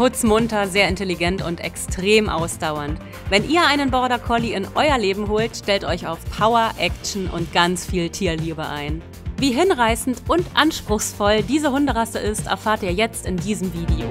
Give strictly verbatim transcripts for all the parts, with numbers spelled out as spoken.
Putzmunter, sehr intelligent und extrem ausdauernd. Wenn ihr einen Border Collie in euer Leben holt, stellt euch auf Power, Action und ganz viel Tierliebe ein. Wie hinreißend und anspruchsvoll diese Hunderasse ist, erfahrt ihr jetzt in diesem Video.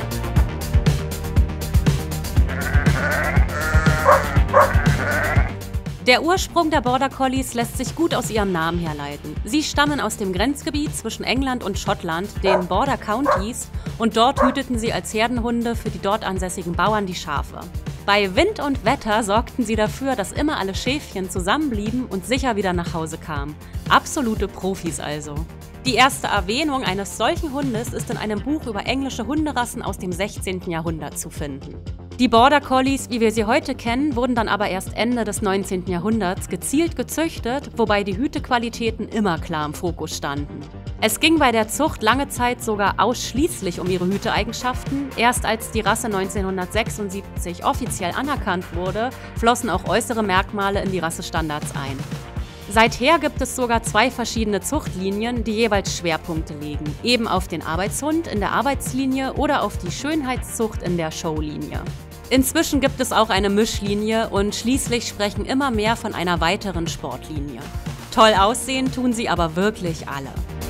Der Ursprung der Border Collies lässt sich gut aus ihrem Namen herleiten. Sie stammen aus dem Grenzgebiet zwischen England und Schottland, den Border Counties, und dort hüteten sie als Herdenhunde für die dort ansässigen Bauern die Schafe. Bei Wind und Wetter sorgten sie dafür, dass immer alle Schäfchen zusammenblieben und sicher wieder nach Hause kamen. Absolute Profis also. Die erste Erwähnung eines solchen Hundes ist in einem Buch über englische Hunderassen aus dem sechzehnten Jahrhundert zu finden. Die Border Collies, wie wir sie heute kennen, wurden dann aber erst Ende des neunzehnten Jahrhunderts gezielt gezüchtet, wobei die Hütequalitäten immer klar im Fokus standen. Es ging bei der Zucht lange Zeit sogar ausschließlich um ihre Hüteeigenschaften. Erst als die Rasse neunzehnhundertsechsundsiebzig offiziell anerkannt wurde, flossen auch äußere Merkmale in die Rassestandards ein. Seither gibt es sogar zwei verschiedene Zuchtlinien, die jeweils Schwerpunkte legen, eben auf den Arbeitshund in der Arbeitslinie oder auf die Schönheitszucht in der Showlinie. Inzwischen gibt es auch eine Mischlinie und schließlich sprechen immer mehr von einer weiteren Sportlinie. Toll aussehen tun sie aber wirklich alle.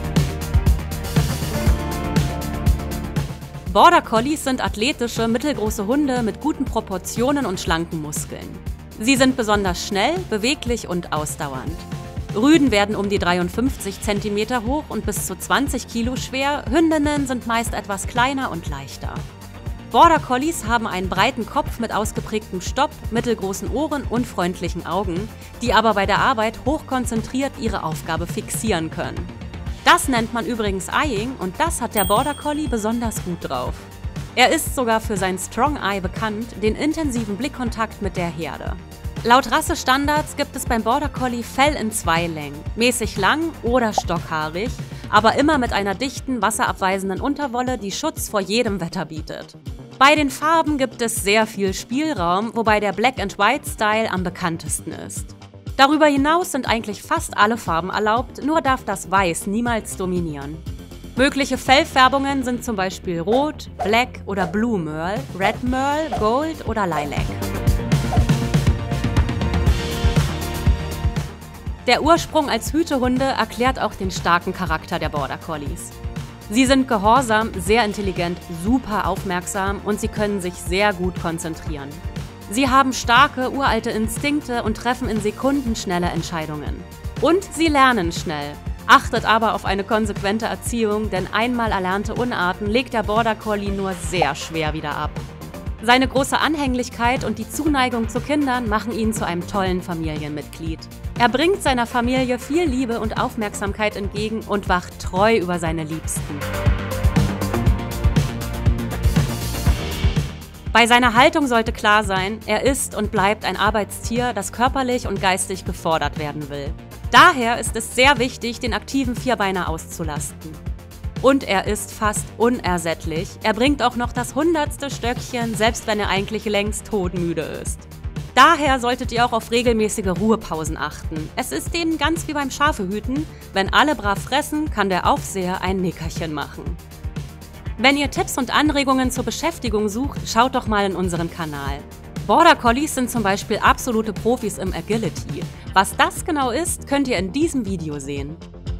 Border Collies sind athletische, mittelgroße Hunde mit guten Proportionen und schlanken Muskeln. Sie sind besonders schnell, beweglich und ausdauernd. Rüden werden um die dreiundfünfzig Zentimeter hoch und bis zu zwanzig Kilo schwer, Hündinnen sind meist etwas kleiner und leichter. Border Collies haben einen breiten Kopf mit ausgeprägtem Stopp, mittelgroßen Ohren und freundlichen Augen, die aber bei der Arbeit hochkonzentriert ihre Aufgabe fixieren können. Das nennt man übrigens Eyeing und das hat der Border Collie besonders gut drauf. Er ist sogar für sein Strong Eye bekannt, den intensiven Blickkontakt mit der Herde. Laut Rassestandards gibt es beim Border Collie Fell in zwei Längen, mäßig lang oder stockhaarig, aber immer mit einer dichten, wasserabweisenden Unterwolle, die Schutz vor jedem Wetter bietet. Bei den Farben gibt es sehr viel Spielraum, wobei der Black and White Style am bekanntesten ist. Darüber hinaus sind eigentlich fast alle Farben erlaubt, nur darf das Weiß niemals dominieren. Mögliche Fellfärbungen sind zum Beispiel Rot, Black oder Blue Merle, Red Merle, Gold oder Lilac. Der Ursprung als Hütehunde erklärt auch den starken Charakter der Border Collies. Sie sind gehorsam, sehr intelligent, super aufmerksam und sie können sich sehr gut konzentrieren. Sie haben starke, uralte Instinkte und treffen in Sekunden schnelle Entscheidungen. Und sie lernen schnell. Achtet aber auf eine konsequente Erziehung, denn einmal erlernte Unarten legt der Border Collie nur sehr schwer wieder ab. Seine große Anhänglichkeit und die Zuneigung zu Kindern machen ihn zu einem tollen Familienmitglied. Er bringt seiner Familie viel Liebe und Aufmerksamkeit entgegen und wacht treu über seine Liebsten. Bei seiner Haltung sollte klar sein, er ist und bleibt ein Arbeitstier, das körperlich und geistig gefordert werden will. Daher ist es sehr wichtig, den aktiven Vierbeiner auszulasten. Und er ist fast unersättlich. Er bringt auch noch das hundertste Stöckchen, selbst wenn er eigentlich längst todmüde ist. Daher solltet ihr auch auf regelmäßige Ruhepausen achten. Es ist denen ganz wie beim Schafehüten. Wenn alle brav fressen, kann der Aufseher ein Nickerchen machen. Wenn ihr Tipps und Anregungen zur Beschäftigung sucht, schaut doch mal in unseren Kanal. Border Collies sind zum Beispiel absolute Profis im Agility. Was das genau ist, könnt ihr in diesem Video sehen.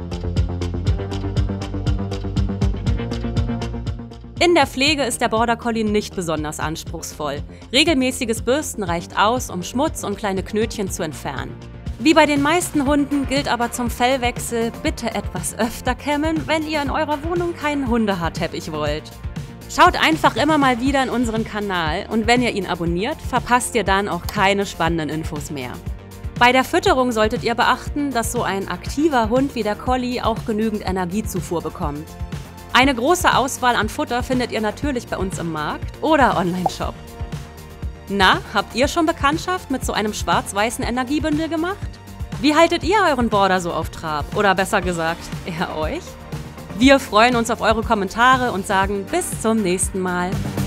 In der Pflege ist der Border Collie nicht besonders anspruchsvoll. Regelmäßiges Bürsten reicht aus, um Schmutz und kleine Knötchen zu entfernen. Wie bei den meisten Hunden gilt aber zum Fellwechsel, bitte etwas öfter kämmen, wenn ihr in eurer Wohnung keinen Hundehaarteppich wollt. Schaut einfach immer mal wieder in unseren Kanal und wenn ihr ihn abonniert, verpasst ihr dann auch keine spannenden Infos mehr. Bei der Fütterung solltet ihr beachten, dass so ein aktiver Hund wie der Collie auch genügend Energiezufuhr bekommt. Eine große Auswahl an Futter findet ihr natürlich bei uns im Markt oder Online-Shop. Na, habt ihr schon Bekanntschaft mit so einem schwarz-weißen Energiebündel gemacht? Wie haltet ihr euren Border so auf Trab? Oder besser gesagt, er euch? Wir freuen uns auf eure Kommentare und sagen bis zum nächsten Mal.